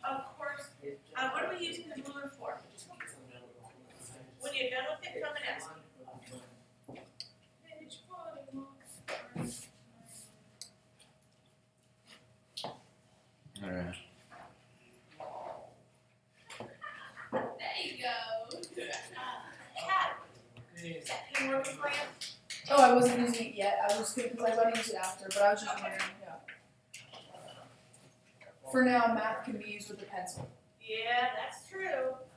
Of course. What are we using the ruler for? When you're done with it, come and ask me. All right. There you go. Cat. Is that pin working for you? Oh, I wasn't using it yet. I was because I want to use it after, but I was just wondering. Yeah. For now, math can be used with a pencil. Yeah, that's true.